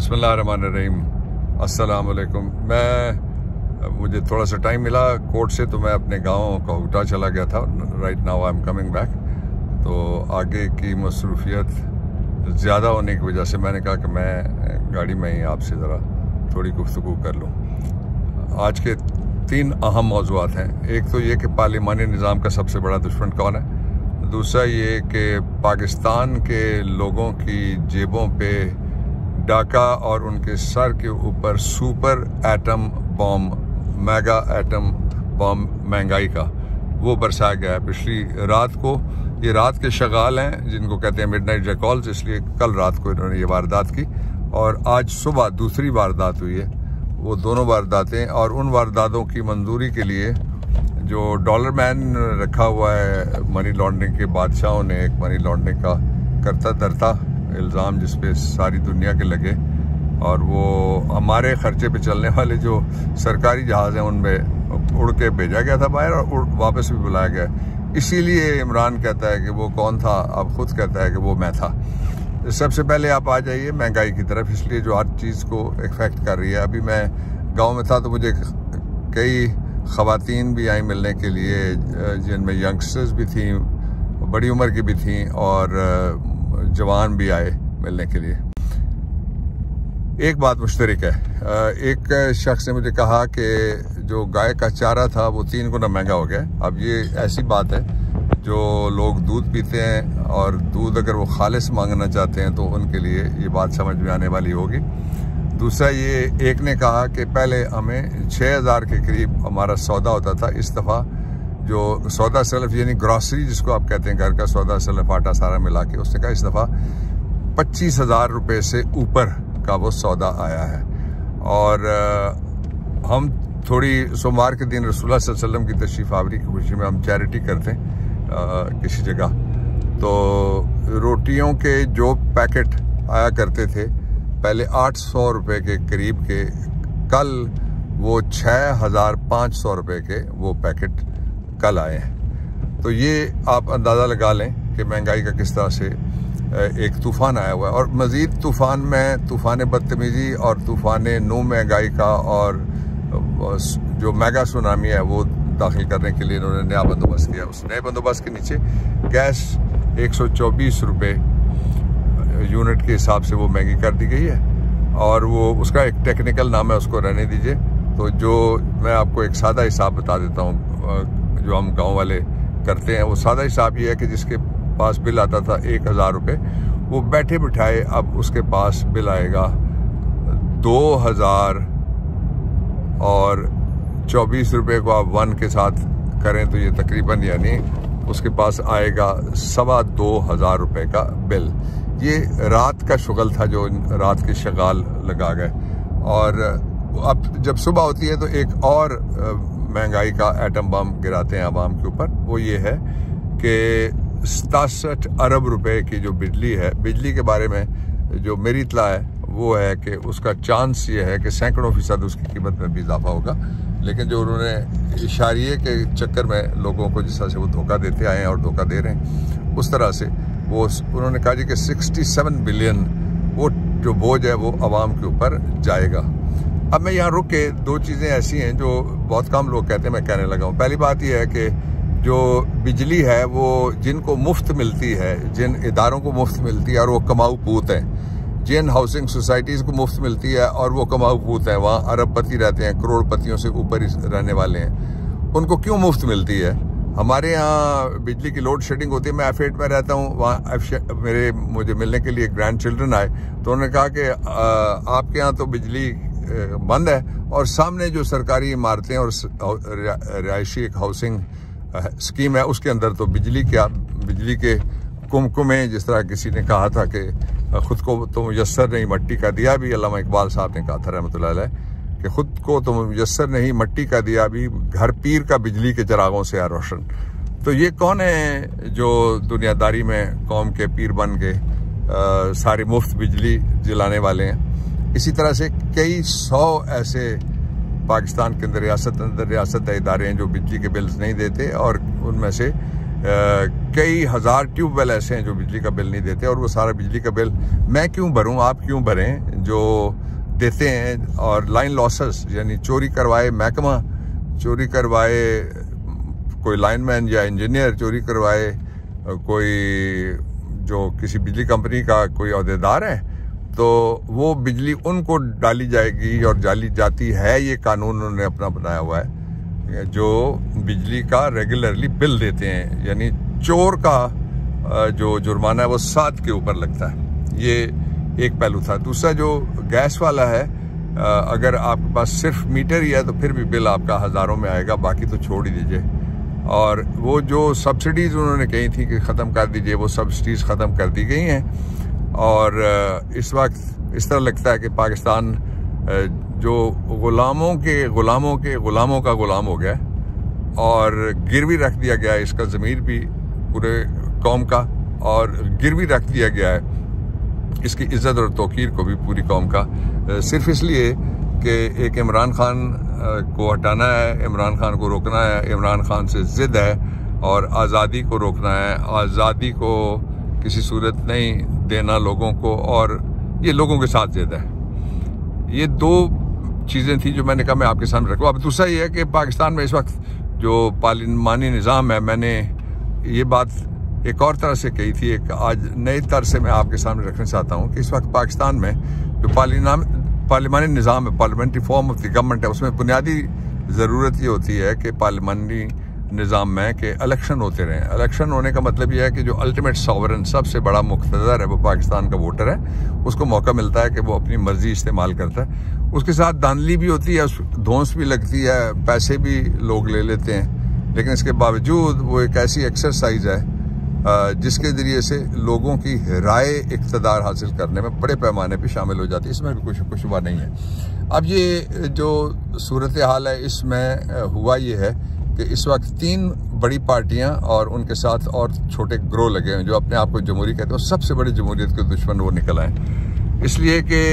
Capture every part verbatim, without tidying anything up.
बिस्मिल्लाहिर्रहमानिर्रहीम, अस्सलाम वालेकुम। मैं मुझे थोड़ा सा टाइम मिला कोर्ट से, तो मैं अपने गांव काहूटा चला गया था। Right now I am coming back. तो आगे की मसरूफियत ज़्यादा होने की वजह से मैंने कहा कि मैं गाड़ी में ही आपसे ज़रा थोड़ी गुफ्तगू कर लूँ। आज के तीन अहम मौज़ूआत हैं। एक तो ये कि पार्लिमानी निज़ाम का सबसे बड़ा दुश्मन कौन है, दूसरा ये कि पाकिस्तान के लोगों की जेबों पे डाका और उनके सर के ऊपर super atom bomb, mega atom bomb महंगाई का, वो बरसाया गया है पिछली रात को। ये रात के शगाल हैं जिनको कहते हैं मिडनाइट जैकॉल्स, इसलिए कल रात को इन्होंने ये वारदात की और आज सुबह दूसरी वारदात हुई है। वो दोनों वारदातें और उन वारदातों की मंजूरी के लिए जो डॉलर मैन रखा हुआ है मनी लॉन्ड्रिंग के बादशाहों ने, एक मनी लॉन्ड्रिंग का करता धरता इल्ज़ाम जिस पे सारी दुनिया के लगे, और वो हमारे खर्चे पे चलने वाले जो सरकारी जहाज़ हैं उनमें उड़ के भेजा गया था बाहर और वापस भी बुलाया गया। इसीलिए इमरान कहता है कि वो कौन था, अब खुद कहता है कि वो मैं था। सबसे पहले आप आ जाइए महंगाई की तरफ, इसलिए जो हर चीज़ को इफेक्ट कर रही है। अभी मैं गांव में था तो मुझे कई ख़वातीन भी आई मिलने के लिए, जिनमें यंगस्टर्स भी थी, बड़ी उम्र की भी थी और जवान भी आए मिलने के लिए। एक बात मुश्तरक है, एक शख्स ने मुझे कहा कि जो गाय का चारा था वो तीन गुना महंगा हो गया। अब ये ऐसी बात है, जो लोग दूध पीते हैं और दूध अगर वो खालिस मांगना चाहते हैं तो उनके लिए ये बात समझ में आने वाली होगी। दूसरा ये, एक ने कहा कि पहले हमें छः हज़ार के करीब हमारा सौदा होता था, इस दफ़ा जो सौदा सलफ यानी ग्रॉसरी जिसको आप कहते हैं, घर का सौदा सलफ आटा सारा मिला के, उसने कहा इस दफ़ा पच्चीस हज़ार रुपये से ऊपर का वो सौदा आया है। और आ, हम थोड़ी सोमवार के दिन रसूलुल्लाह सल्लल्लाहु अलैहि वसल्लम की तशरीफ़ आवरी की खुशी में हम चैरिटी करते हैं आ, किसी जगह। तो रोटियों के जो पैकेट आया करते थे पहले आठ सौ रुपये के करीब के, कल वो छः हज़ार पाँच सौ रुपये के वो पैकेट कल आए हैं। तो ये आप अंदाज़ा लगा लें कि महंगाई का किस तरह से एक तूफ़ान आया हुआ है। और मज़ीद तूफ़ान में तूफ़ान बदतमीज़ी और तूफ़ान नो महंगाई का और जो मेगा सुनामी है वो दाखिल करने के लिए इन्होंने नया बंदोबस्त किया। उस नए बंदोबस्त के नीचे गैस एक सौ चौबीस रुपये यूनिट के हिसाब से वो महंगी कर दी गई है, और वो उसका एक टेक्निकल नाम है, उसको रहने दीजिए। तो जो मैं आपको एक सादा हिसाब बता देता हूँ जो हम गांव वाले करते हैं। वो सादा हिसाब ये है कि जिसके पास बिल आता था एक हज़ार रुपये, वो बैठे बिठाए अब उसके पास बिल आएगा दो हज़ार और चौबीस रुपये को आप वन के साथ करें तो ये तकरीबन यानी उसके पास आएगा सवा दो हज़ार रुपये का बिल। ये रात का शुगल था जो रात के शगाल लगा गए। और अब जब सुबह होती है तो एक और महंगाई का एटम बम गिराते हैं आवाम के ऊपर। वो ये है कि सतासठ अरब रुपए की जो बिजली है, बिजली के बारे में जो मेरी इत्तला है वो है कि उसका चांस ये है कि सैकड़ों फीसद उसकी कीमत में भी इजाफा होगा। लेकिन जो उन्होंने इशारिये के चक्कर में लोगों को जिस तरह से वो धोखा देते आए हैं और धोखा दे रहे हैं, उस तरह से वो उन्होंने कहा जी कि सड़सठ बिलियन वो जो बोझ है वो आवाम के ऊपर जाएगा। अब मैं यहाँ रुक के दो चीज़ें ऐसी हैं जो बहुत कम लोग कहते हैं, मैं कहने लगा हूँ। पहली बात यह है कि जो बिजली है वो जिनको मुफ्त मिलती है, जिन इदारों को मुफ्त मिलती है और वो कमाऊ पूत हैं, जिन हाउसिंग सोसाइटीज़ को मुफ्त मिलती है और वो कमाऊ पूत हैं, वहाँ अरबपति रहते हैं, करोड़पतियों से ऊपर ही रहने वाले हैं, उनको क्यों मुफ्त मिलती है? हमारे यहाँ बिजली की लोड शेडिंग होती है। मैं एफ एट में रहता हूँ, वहाँ मेरे मुझे मिलने के लिए ग्रैंड चिल्ड्रन आए तो उन्होंने कहा कि आपके यहाँ तो बिजली बंद है और सामने जो सरकारी इमारतें और रिहायशी एक हाउसिंग स्कीम है उसके अंदर तो बिजली क्या, बिजली के कुमकुमे, जिस तरह किसी ने कहा था कि खुद को तो मुयस्सर नहीं मट्टी का दिया भी, अल्लामा इकबाल साहब ने कहा था रहमतुल्लाह अलैह कि खुद को तो मुयस्सर नहीं मट्टी का दिया भी, घर पीर का बिजली के चिरागों से है रोशन। तो ये कौन है जो दुनियादारी में कौम के पीर बन के सारी मुफ्त बिजली जलाने वाले हैं? इसी तरह से कई सौ ऐसे पाकिस्तान के अंदर रियासत अंदर रियासत इदारे हैं जो बिजली के बिल्स नहीं देते, और उनमें से कई हज़ार ट्यूबवेल ऐसे हैं जो बिजली का बिल नहीं देते, और वो सारा बिजली का बिल मैं क्यों भरूं, आप क्यों भरें जो देते हैं, और लाइन लॉसेस यानी चोरी करवाए महकमा, चोरी करवाए कोई लाइनमैन या इंजीनियर, चोरी करवाए कोई जो किसी बिजली कंपनी का कोई अहदेदार है, तो वो बिजली उनको डाली जाएगी और डाली जाती है। ये कानून उन्होंने अपना बनाया हुआ है, जो बिजली का रेगुलरली बिल देते हैं, यानी चोर का जो जुर्माना है वो सात के ऊपर लगता है। ये एक पहलू था। दूसरा जो गैस वाला है, अगर आपके पास सिर्फ मीटर ही है तो फिर भी बिल आपका हज़ारों में आएगा, बाकी तो छोड़ ही दीजिए। और वो जो सब्सिडीज़ उन्होंने कही थी कि ख़त्म कर दीजिए, वो सब्सिडीज़ ख़त्म कर दी गई हैं। और इस वक्त इस तरह लगता है कि पाकिस्तान जो ग़ुलामों के ग़ुलामों के ग़ुलामों का ग़ुलाम हो गया और गिरवी रख दिया गया है इसका ज़मीर भी पूरे कौम का, और गिरवी रख दिया गया है इसकी इज़्ज़त और तौकीर को भी पूरी कौम का, सिर्फ इसलिए कि एक इमरान खान को हटाना है, इमरान खान को रोकना है, इमरान खान से ज़िद है और आज़ादी को रोकना है, आज़ादी को किसी सूरत नहीं देना लोगों को, और ये लोगों के साथ ज़िद है। ये दो चीज़ें थी जो मैंने कहा मैं आपके सामने रखूँ। अब दूसरा ये है कि पाकिस्तान में इस वक्त जो पार्लिमानी निज़ाम है, मैंने ये बात एक और तरह से कही थी, एक आज नई तरह से मैं आपके सामने रखना चाहता हूँ कि इस वक्त पाकिस्तान में जो पार्लिमानी निज़ाम है, parliamentary form of the government है, उसमें बुनियादी ज़रूरत ये होती है कि पार्लिमानी निज़ाम में कि इलेक्शन होते रहें। इलेक्शन होने का मतलब यह है कि जो अल्टीमेट सॉवरन, सबसे बड़ा मुख्तदर है, वो पाकिस्तान का वोटर है, उसको मौका मिलता है कि वो अपनी मर्जी इस्तेमाल करता है। उसके साथ धांधली भी होती है, धौंस भी लगती है, पैसे भी लोग ले लेते हैं, लेकिन इसके बावजूद वो एक ऐसी एक्सरसाइज है जिसके ज़रिए से लोगों की राय इक़्तिदार हासिल करने में बड़े पैमाने पर शामिल हो जाती है। इसमें भी कुछ कुछ शुबा नहीं है। अब ये जो सूरत हाल है, इसमें हुआ ये है कि इस वक्त तीन बड़ी पार्टियां और उनके साथ और छोटे ग्रोह लगे हैं जो अपने आप को जमहूरी कहते हैं, और सबसे बड़े जमहूरियत के दुश्मन वो निकल आए, इसलिए कि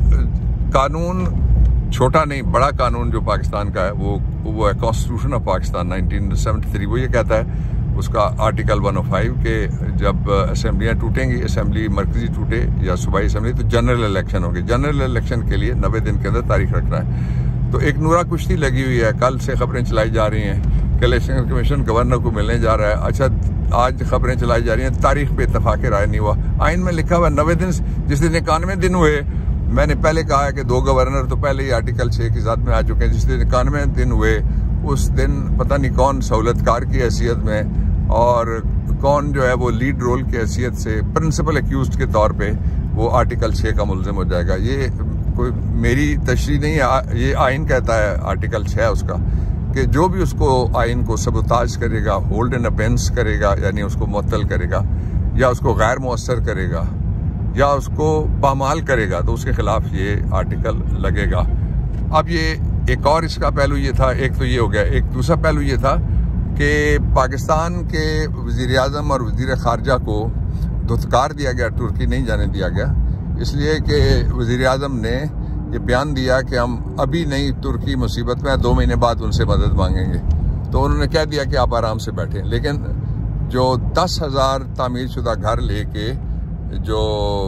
कानून छोटा नहीं, बड़ा कानून जो पाकिस्तान का है वो वो है constitution of Pakistan nineteen seventy three. वो ये कहता है उसका आर्टिकल वन ओ फाइव के जब असेंबलियाँ टूटेंगी, असेंबली मरकजी टूटे या सूबाई असेंबली, तो जनरल इलेक्शन होगी। जनरल इलेक्शन के लिए नब्बे दिन के अंदर तारीख रखना है। तो एक नूरा कुश्ती लगी हुई है, कल से खबरें चलाई जा रही हैं कि इलेक्शन कमीशन गवर्नर को मिलने जा रहा है। अच्छा, आज खबरें चलाई जा रही हैं तारीख पे इत्तफाक राय नहीं हुआ। आइन में लिखा हुआ नब्बे दिन, जिस दिन इक्यानवे दिन हुए, मैंने पहले कहा है कि दो गवर्नर तो पहले ही आर्टिकल छः की ज़ात में आ चुके हैं। जिस दिन इक्यानवे दिन हुए उस दिन पता नहीं कौन सहूलतकार की हैसियत में और कौन जो है वो लीड रोल की हैसियत से प्रिंसिपल एक्यूज्ड के तौर पे वो आर्टिकल छः का मुल्ज़िम हो जाएगा। ये कोई मेरी तशरीह नहीं है, ये आइन कहता है आर्टिकल छः उसका कि जो भी उसको आइन को सबूताज करेगा, होल्ड इन अबेंस करेगा, यानी उसको मुअत्तल करेगा या उसको गैर मुअस्सर करेगा या उसको पामाल करेगा, तो उसके खिलाफ ये आर्टिकल लगेगा। अब ये एक और इसका पहलू ये था, एक तो ये हो गया, एक दूसरा पहलू ये था कि पाकिस्तान के वज़ीर आज़म और वज़ीर ख़ारजा को धुतकार दिया गया, तुर्की नहीं जाने दिया गया, इसलिए कि वज़ीर आज़म ने ये बयान दिया कि हम अभी नहीं, तुर्की मुसीबत में, दो महीने बाद उनसे मदद मांगेंगे। तो उन्होंने कह दिया कि आप आराम से बैठें। लेकिन जो दस हज़ार तामीर शुदा घर लेके जो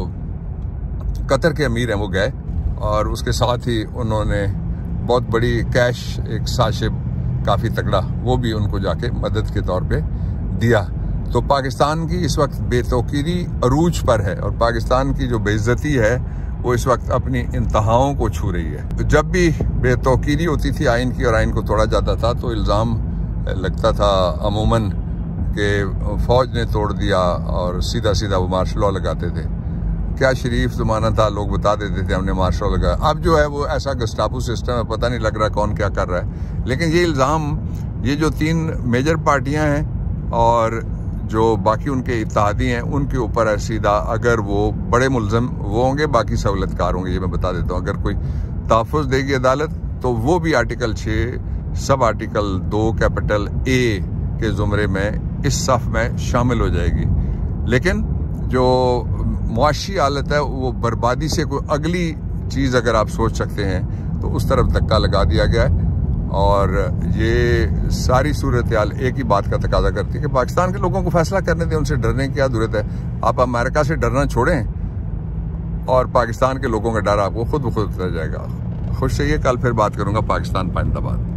कतर के अमीर हैं वो गए, और उसके साथ ही उन्होंने बहुत बड़ी कैश, एक साशिब काफ़ी तगड़ा, वो भी उनको जाके मदद के तौर पे दिया। तो पाकिस्तान की इस वक्त बेतौकीरी अरूज पर है, और पाकिस्तान की जो बेइज्जती है वो इस वक्त अपनी इंतहाओं को छू रही है। जब भी बेतौकीरी होती थी आइन की और आइन को तोड़ा जाता था तो इल्ज़ाम लगता था अमूमन कि फ़ौज ने तोड़ दिया, और सीधा सीधा वो मार्शल लॉ लगाते थे। क्या शरीफ ज़माना था, लोग बता देते थे हमने मार्शल लॉ लगाया। अब जो है वो ऐसा गस्टापू सिस्टम है, पता नहीं लग रहा कौन क्या कर रहा है। लेकिन ये इल्ज़ाम, ये जो तीन मेजर पार्टियां हैं और जो बाकी उनके इत्तेहादी हैं, उनके ऊपर है सीधा। अगर वो बड़े मुल्ज़िम वो होंगे, बाकी सहूलतकार होंगे, ये मैं बता देता हूँ। अगर कोई तहफ़्फ़ुज़ देगी अदालत तो वो भी आर्टिकल छः सब आर्टिकल दो कैपिटल ए के ज़ुमरे में इस सफ़ में शामिल हो जाएगी। लेकिन जो मुआशी हालत है वो बर्बादी से कोई अगली चीज़ अगर आप सोच सकते हैं तो उस तरफ धक्का लगा दिया गया है। और ये सारी सूरत हाल एक ही बात का तकाजा करती है कि पाकिस्तान के लोगों को फैसला करने दें, उनसे डरने की क्या जरूरत है। आप अमेरिका से डरना छोड़ें, और पाकिस्तान के लोगों का डर आपको खुद ब खुद उतर जाएगा। खुश रहिए, कल फिर बात करूंगा पाकिस्तान पाइंदाबाद।